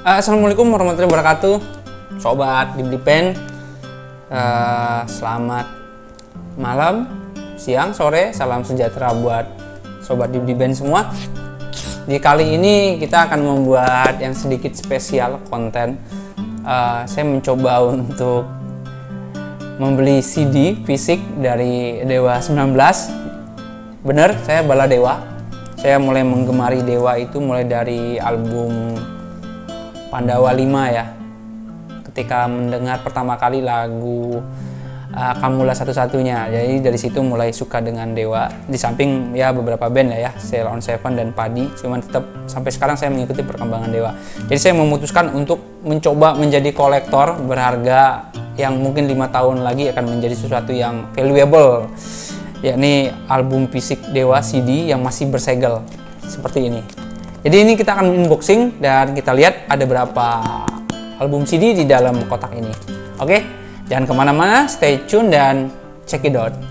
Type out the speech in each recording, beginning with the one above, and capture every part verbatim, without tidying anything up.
Assalamualaikum warahmatullahi wabarakatuh, sobat Dibdi Pen. Uh, selamat malam, siang, sore, salam sejahtera buat sobat Dibdi Pen semua. Di kali ini kita akan membuat yang sedikit spesial konten. Uh, saya mencoba untuk membeli C D fisik dari Dewa sembilan belas. Bener, saya bala Dewa. Saya mulai menggemari Dewa itu mulai dari album Pandawa lima ya. Ketika mendengar pertama kali lagu uh, Kamulah Satu-Satunya, jadi dari situ mulai suka dengan Dewa. Di samping ya beberapa band ya, ya Sail on Seven dan Padi, cuman tetap sampai sekarang saya mengikuti perkembangan Dewa. Jadi saya memutuskan untuk mencoba menjadi kolektor berharga yang mungkin lima tahun lagi akan menjadi sesuatu yang valuable, yakni album fisik Dewa C D yang masih bersegel seperti ini. Jadi ini kita akan unboxing dan kita lihat ada berapa album C D di dalam kotak ini. Oke, jangan kemana-mana, stay tune dan check it out.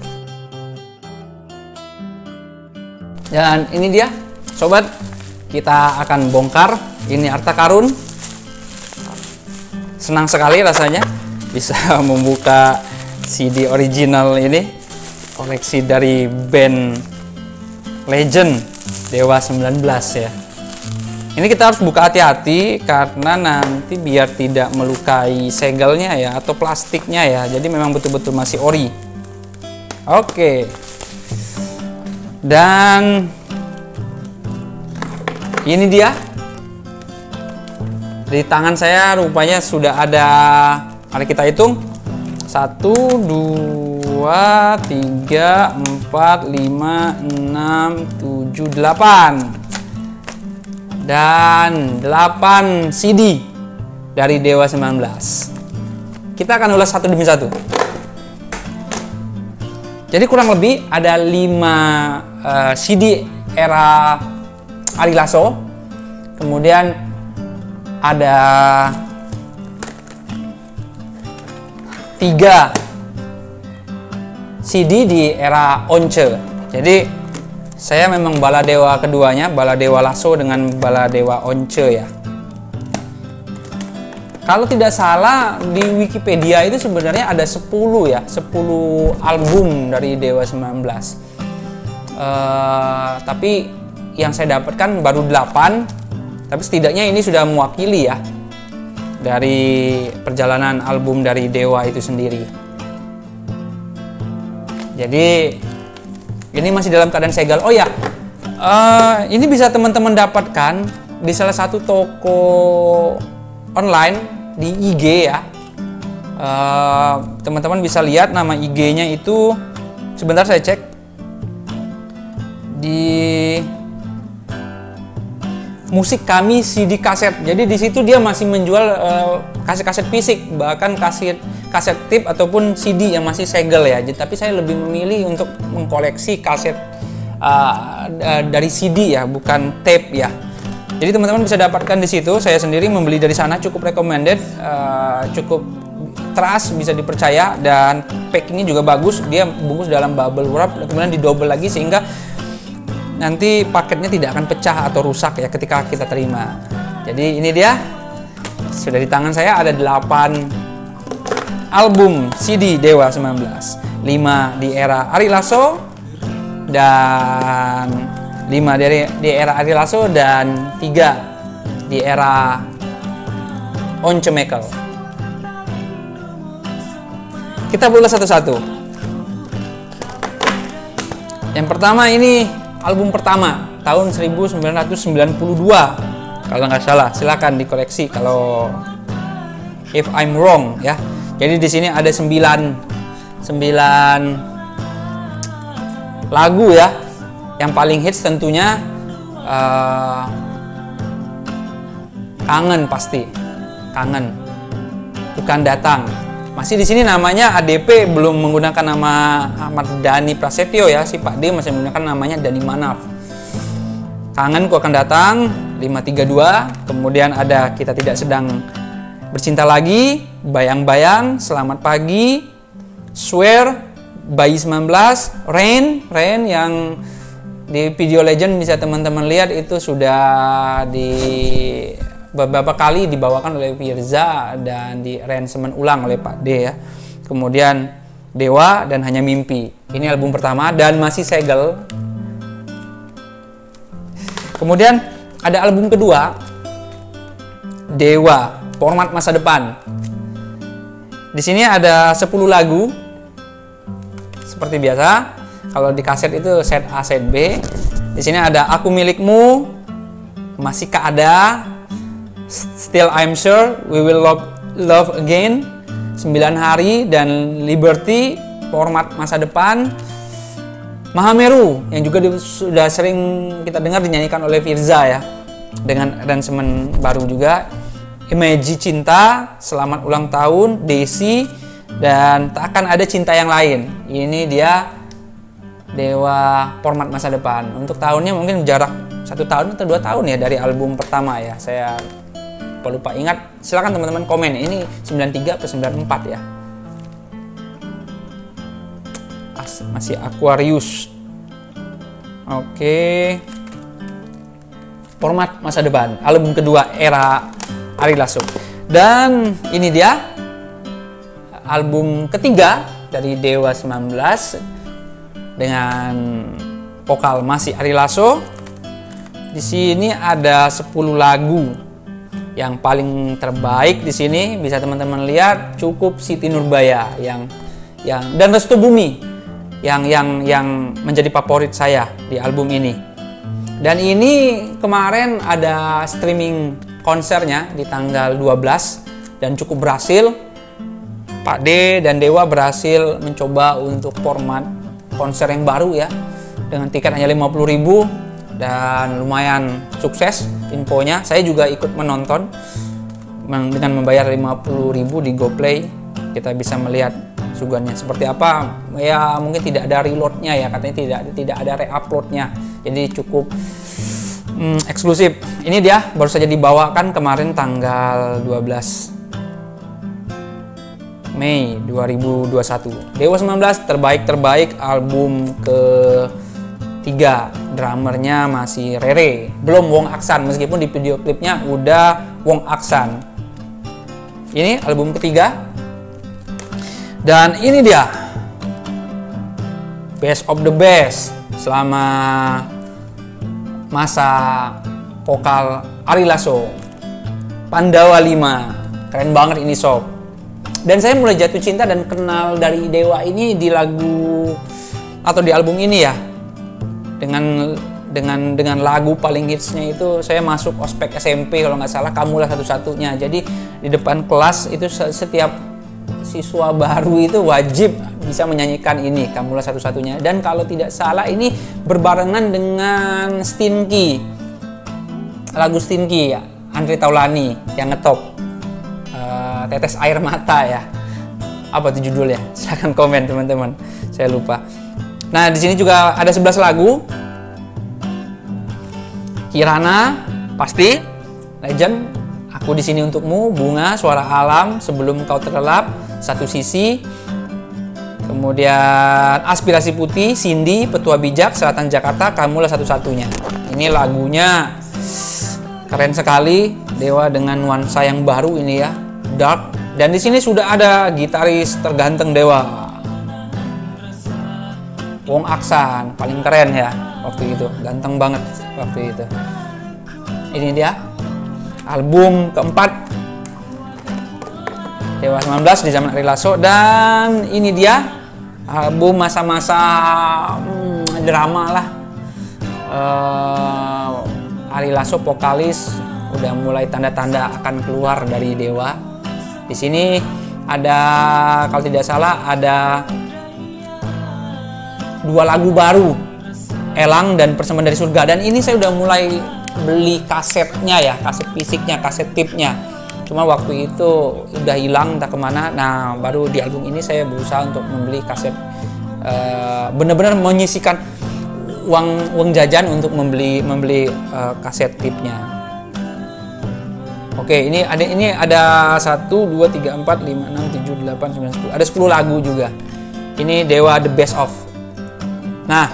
Dan ini dia, sobat, kita akan bongkar. Ini harta karun. Senang sekali rasanya bisa membuka C D original ini, koleksi dari band legend Dewa sembilan belas ya. Ini kita harus buka hati-hati karena nanti biar tidak melukai segelnya ya atau plastiknya ya. Jadi memang betul-betul masih ori. Oke. Dan ini dia. Di tangan saya rupanya sudah ada, mari kita hitung. Satu, dua, tiga, empat, lima, enam, tujuh, delapan. Dan delapan C D dari Dewa sembilan belas. Kita akan ulas satu demi satu. Jadi kurang lebih ada lima uh, C D era Ari Lasso. Kemudian ada tiga C D di era Once. Jadi saya memang bala Dewa keduanya, bala Dewa Lasso dengan bala Dewa Once ya. Kalau tidak salah di Wikipedia itu sebenarnya ada sepuluh ya, sepuluh album dari Dewa sembilan belas. Uh, tapi yang saya dapatkan baru delapan. Tapi setidaknya ini sudah mewakili ya dari perjalanan album dari Dewa itu sendiri. Jadi ini masih dalam keadaan segel. Oh ya, uh, ini bisa teman-teman dapatkan di salah satu toko online di I G ya. Teman-teman uh, bisa lihat nama I G-nya itu. Sebentar saya cek di Musik Kami C D kaset. Jadi di situ dia masih menjual kaset-kaset uh, fisik, bahkan kaset kaset tip ataupun C D yang masih segel ya. Jadi, tapi saya lebih memilih untuk mengkoleksi kaset uh, dari C D ya, bukan tape ya. Jadi teman-teman bisa dapatkan di situ. Saya sendiri membeli dari sana, cukup recommended, uh, cukup trust, bisa dipercaya, dan packingnya juga bagus. Dia bungkus dalam bubble wrap, kemudian didouble lagi sehingga nanti paketnya tidak akan pecah atau rusak ya ketika kita terima. Jadi ini dia, sudah di tangan saya ada delapan album C D Dewa sembilan belas. lima di era Ari Lasso dan lima dari di era Ari Lasso dan tiga di era Once Mekel. Kita buka satu-satu. Yang pertama ini album pertama tahun seribu sembilan ratus sembilan puluh dua kalau nggak salah. Silakan dikoreksi kalau if I'm wrong ya. Jadi di sini ada sembilan sembilan lagu ya. Yang paling hits tentunya uh, Kangen, pasti Kangen, Bukan Datang. Masih di sini namanya A D P, belum menggunakan nama Ahmad Dhani Prasetyo ya. Si Pak D masih menggunakan namanya Dhani Manaf. Kangen, Ku Akan Datang, lima tiga dua. Kemudian ada Kita Tidak Sedang Bercinta Lagi, Bayang-Bayang, Selamat Pagi, Swear, Bayi sembilan belas, Rain, Rain yang di video legend bisa teman-teman lihat itu sudah di beberapa kali dibawakan oleh Firza dan di arrangement ulang oleh Pak D ya. Kemudian Dewa dan Hanya Mimpi. Ini album pertama dan masih segel. Kemudian ada album kedua, Dewa, Format Masa Depan. Di sini ada sepuluh lagu. Seperti biasa, kalau di kaset itu set A, set B. Di sini ada Aku Milikmu, Masihkah Ada, Still I'm Sure, We Will Love, Love Again, sembilan Hari, dan Liberty, Format Masa Depan. Mahameru yang juga di, sudah sering kita dengar dinyanyikan oleh Firza ya, dengan arrangement baru juga. Imagi Cinta, Selamat Ulang Tahun, Desi, dan Tak Akan Ada Cinta Yang Lain. Ini dia Dewa Format Masa Depan. Untuk tahunnya mungkin jarak satu tahun atau dua tahun ya dari album pertama ya. Saya lupa ingat. Silakan teman-teman komen. Ini sembilan tiga atau sembilan empat ya. As, masih Aquarius. Oke. Format Masa Depan. Album kedua era Ari Lasso. Dan ini dia album ketiga dari Dewa sembilan belas. Dengan vokal masih Ari Lasso. Di sini ada sepuluh lagu. Yang paling terbaik di sini bisa teman-teman lihat Cukup Siti Nurbaya yang yang dan Restu Bumi yang yang yang menjadi favorit saya di album ini. Dan ini kemarin ada streaming konsernya di tanggal dua belas dan cukup berhasil. Pak D dan Dewa berhasil mencoba untuk format konser yang baru ya, dengan tiket hanya lima puluh ribu dan lumayan sukses infonya. Saya juga ikut menonton dengan membayar lima puluh ribu di GoPlay. Kita bisa melihat sugannya seperti apa ya. Mungkin tidak ada reloadnya ya, katanya tidak tidak ada re-uploadnya, jadi cukup hmm, eksklusif. Ini dia baru saja dibawakan kemarin tanggal dua belas Mei dua ribu dua puluh satu. Dewa sembilan belas terbaik-terbaik, album ketiga. Drummernya masih Rere, belum Wong Aksan, meskipun di video klipnya udah Wong Aksan. Ini album ketiga. Dan ini dia best of the best selama masa vokal Ari Lasso, Pandawa lima. Keren banget ini sob. Dan saya mulai jatuh cinta dan kenal dari Dewa ini di lagu atau di album ini ya. Dengan dengan dengan lagu paling hitsnya itu saya masuk ospek S M P kalau nggak salah, Kamulah Satu-Satunya. Jadi di depan kelas itu setiap siswa baru itu wajib bisa menyanyikan ini, Kamulah Satu-Satunya. Dan kalau tidak salah ini berbarengan dengan Stinky, lagu Stinky ya, Andre Taulani yang ngetop. Tetes Air Mata ya. Apa tuh judulnya? Silahkan komen teman-teman. Saya lupa. Nah, di sini juga ada sebelas lagu. Kirana, pasti. Legend, Aku di Sini Untukmu, Bunga, Suara Alam, Sebelum Kau Terlelap, Satu Sisi. Kemudian Aspirasi Putih, Cindy, Petua Bijak, Selatan Jakarta, Kamulah Satu-Satunya. Ini lagunya keren sekali. Dewa dengan nuansa yang baru ini ya. Dark. Dan di sini sudah ada gitaris terganteng Dewa, Wong Aksan, paling keren ya waktu itu, ganteng banget waktu itu. Ini dia album keempat Dewa sembilan belas di zaman Ari Lasso. Dan ini dia album masa-masa hmm, drama lah. uh, Ari Lasso vokalis udah mulai tanda-tanda akan keluar dari Dewa. Di sini ada, kalau tidak salah, ada dua lagu baru, Elang dan Persembahan dari Surga. Dan ini saya udah mulai beli kasetnya ya, kaset fisiknya, kaset tipnya. Cuma waktu itu udah hilang entah kemana. Nah, baru di album ini saya berusaha untuk membeli kaset, uh, benar-benar menyisikan uang uang jajan untuk membeli membeli uh, kaset tipnya. Oke, ini ada ini ada satu, dua, tiga, empat, lima, enam, tujuh, delapan, sembilan, sepuluh. Ada sepuluh lagu juga. Ini Dewa The Best Of. Nah,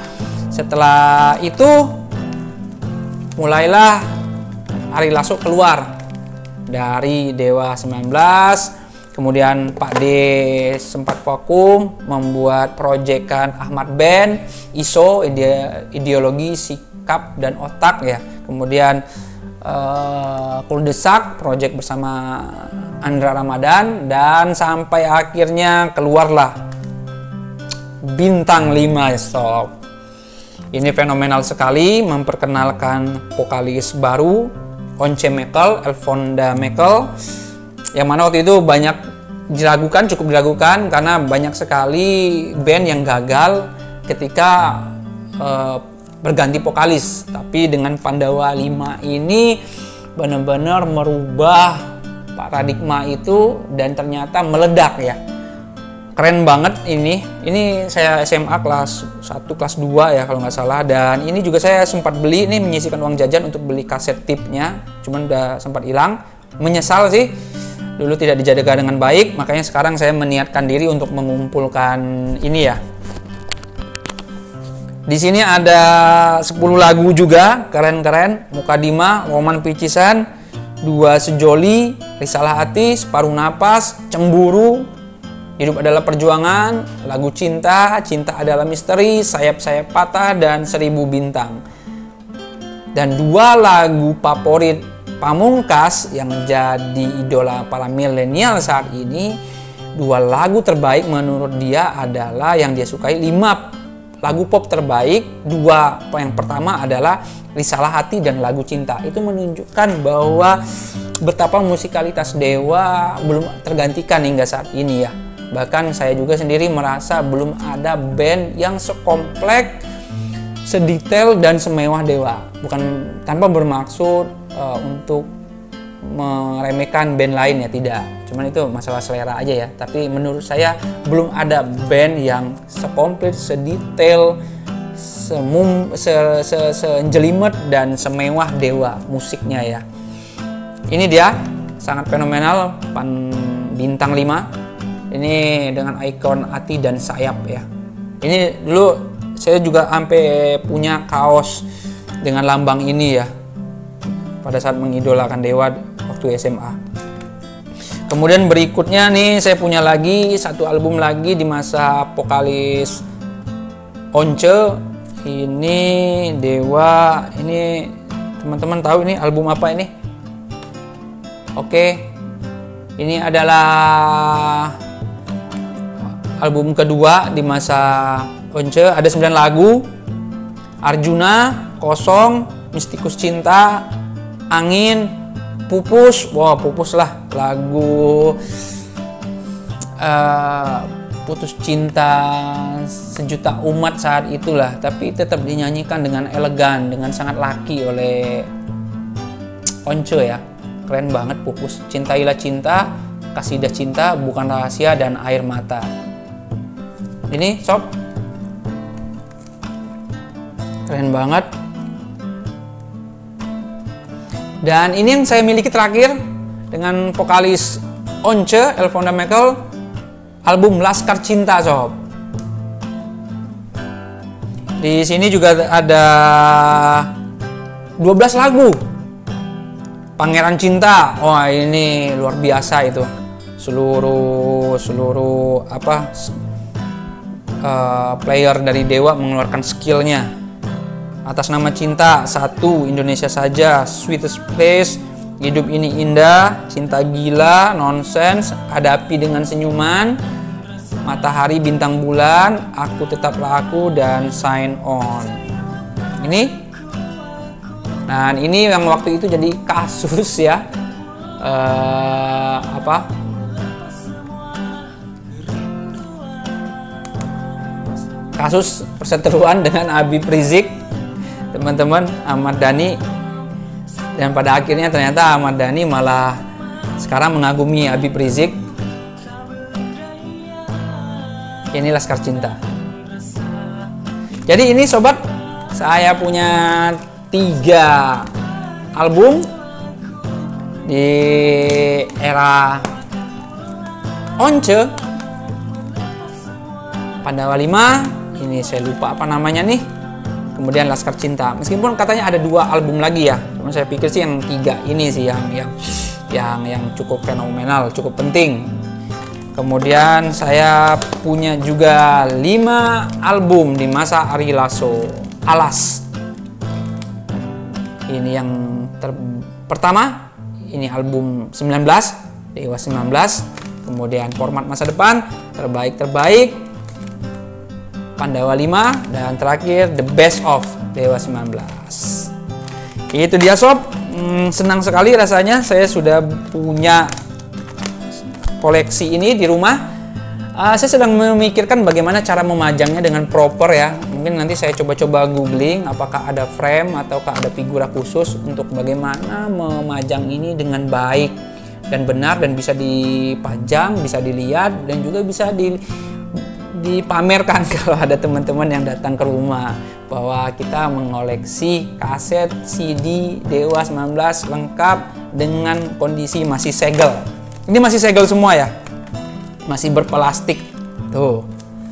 setelah itu mulailah Ari Lasso keluar dari Dewa sembilan belas. Kemudian Pak D sempat vakum membuat proyekan Ahmad Band, I S O, ide, ideologi, sikap, dan otak ya. Kemudian uh, Kuldesak, proyek bersama Andra Ramadan, dan sampai akhirnya keluarlah Bintang lima sob. Ini fenomenal sekali, memperkenalkan vokalis baru Once Mekel, Elfonda Mekel, yang mana waktu itu banyak diragukan, cukup diragukan karena banyak sekali band yang gagal ketika uh, berganti vokalis. Tapi dengan Pandawa lima ini benar-benar merubah paradigma itu dan ternyata meledak ya. Keren banget ini. Ini saya S M A kelas satu, kelas dua ya kalau nggak salah, dan ini juga saya sempat beli, ini menyisihkan uang jajan untuk beli kaset tipnya, cuman udah sempat hilang. Menyesal sih, dulu tidak dijaga dengan baik, makanya sekarang saya meniatkan diri untuk mengumpulkan ini ya. Di sini ada sepuluh lagu juga, keren-keren. Mukadimah, Roman Picisan, Dua Sejoli, Risalah Hati, Separuh Napas, Cemburu, Hidup Adalah Perjuangan, Lagu Cinta, Cinta Adalah Misteri, Sayap-Sayap Patah, dan Seribu Bintang. Dan dua lagu favorit Pamungkas yang jadi idola para milenial saat ini, dua lagu terbaik menurut dia adalah yang dia sukai, lima lagu pop terbaik. Dua, yang pertama adalah Risalah Hati dan Lagu Cinta. Itu menunjukkan bahwa betapa musikalitas Dewa belum tergantikan hingga saat ini ya. Bahkan saya juga sendiri merasa belum ada band yang sekomplek, sedetail, dan semewah Dewa. Bukan tanpa bermaksud uh, untuk meremehkan band lain ya, tidak. Cuman itu masalah selera aja ya. Tapi menurut saya belum ada band yang sekomplit, sedetail, semum, se, se, sejelimet, dan semewah Dewa musiknya ya. Ini dia, sangat fenomenal, Pan Bintang lima. Ini dengan ikon hati dan sayap ya. Ini dulu saya juga sampai punya kaos dengan lambang ini ya, pada saat mengidolakan Dewa waktu S M A. Kemudian berikutnya nih saya punya lagi satu album lagi di masa vokalis Once. Ini Dewa, ini teman-teman tahu ini album apa ini? Oke, ini adalah album kedua di masa Once. Ada sembilan lagu: Arjuna, Kosong, Mistikus Cinta, Angin, Pupus. Wah, wow, Pupus lah lagu uh, putus cinta sejuta umat saat itulah, tapi tetap dinyanyikan dengan elegan, dengan sangat laki oleh Once ya. Keren banget Pupus. Cintailah Cinta, Kasidah Cinta, Bukan Rahasia, dan Air Mata. Ini sob, keren banget. Dan ini yang saya miliki terakhir dengan vokalis Once, Elfonda Mekel, album Laskar Cinta sob. Di sini juga ada dua belas lagu. Pangeran Cinta, wah ini luar biasa itu. Seluruh seluruh apa uh, player dari Dewa mengeluarkan skillnya. Atas Nama Cinta, Satu, Indonesia Saja, Sweetest Place, Hidup Ini Indah, Cinta Gila, Nonsense, Hadapi Dengan Senyuman, Matahari Bintang Bulan, Aku Tetaplah Aku, dan Sign On. Ini, nah ini yang waktu itu jadi kasus ya, uh, apa? Kasus perseteruan dengan Habib Rizik, teman-teman, Ahmad Dhani. Dan pada akhirnya ternyata Ahmad Dhani malah sekarang mengagumi Habib Rizik. Ini Laskar Cinta. Jadi ini sobat, saya punya tiga album di era Once. Pandawa lima, ini saya lupa apa namanya nih. Kemudian Laskar Cinta. Meskipun katanya ada dua album lagi ya, cuma saya pikir sih yang tiga ini sih yang yang yang yang cukup fenomenal, cukup penting. Kemudian saya punya juga lima album di masa Ari Lasso, Alas. Ini yang ter pertama, ini album sembilan belas, Dewa sembilan belas. Kemudian Format Masa Depan, Terbaik-Terbaik, Pandawa lima, dan terakhir The Best of Dewa sembilan belas. Itu dia sob, hmm, senang sekali rasanya saya sudah punya koleksi ini di rumah. Uh, saya sedang memikirkan bagaimana cara memajangnya dengan proper ya. Mungkin nanti saya coba-coba googling apakah ada frame ataukah ada figura khusus untuk bagaimana memajang ini dengan baik dan benar dan bisa dipajang, bisa dilihat dan juga bisa di, dipamerkan kalau ada teman-teman yang datang ke rumah bahwa kita mengoleksi kaset C D Dewa sembilan belas lengkap dengan kondisi masih segel. Ini masih segel semua ya, masih berplastik tuh.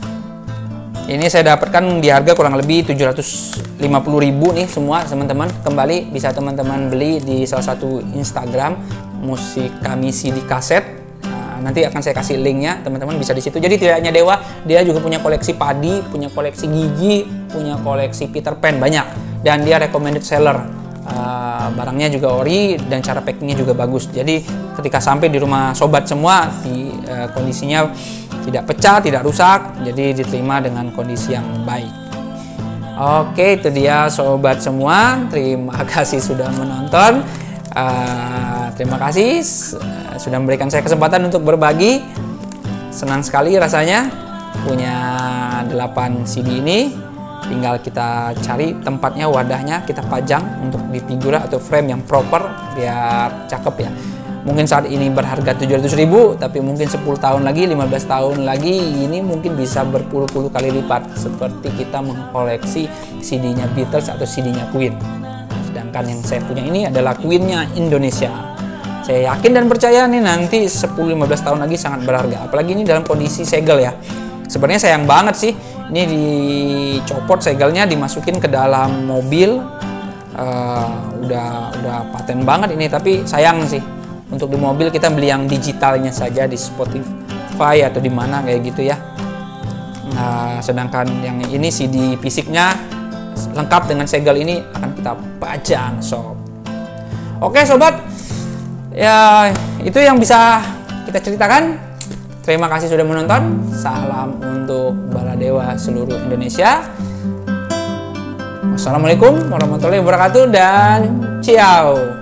Ini saya dapatkan di harga kurang lebih tujuh ratus lima puluh ribu nih semua teman-teman. Kembali bisa teman-teman beli di salah satu Instagram Musik Kami C D Kaset. Nah, nanti akan saya kasih linknya, teman-teman bisa di situ. Jadi tidak hanya Dewa, dia juga punya koleksi padi, punya koleksi gigi, punya koleksi Peter Pan banyak. Dan dia recommended seller. Uh, barangnya juga ori dan cara packingnya juga bagus. Jadi ketika sampai di rumah sobat semua di uh, kondisinya tidak pecah, tidak rusak, jadi diterima dengan kondisi yang baik. Oke, itu dia sobat semua. Terima kasih sudah menonton. Uh, terima kasih uh, sudah memberikan saya kesempatan untuk berbagi. Senang sekali rasanya punya delapan C D ini. Tinggal kita cari tempatnya, wadahnya, kita pajang untuk di figura atau frame yang proper biar cakep ya. Mungkin saat ini berharga tujuh ratus ribu, tapi mungkin sepuluh tahun lagi, lima belas tahun lagi ini mungkin bisa berpuluh-puluh kali lipat seperti kita mengkoleksi C D-nya Beatles atau C D-nya Queen. Sedangkan yang saya punya ini adalah Queen-nya Indonesia. Saya yakin dan percaya nih nanti sepuluh sampai lima belas tahun lagi sangat berharga. Apalagi ini dalam kondisi segel ya. Sebenarnya sayang banget sih, ini dicopot segelnya, dimasukin ke dalam mobil, uh, udah udah paten banget ini. Tapi sayang sih, untuk di mobil kita beli yang digitalnya saja di Spotify atau di mana kayak gitu ya. Nah, sedangkan yang ini C D fisiknya lengkap dengan segel ini akan kita pajang sob. Oke sobat, ya itu yang bisa kita ceritakan. Terima kasih sudah menonton. Salam untuk Baladewa seluruh Indonesia. Wassalamualaikum warahmatullahi wabarakatuh dan ciao.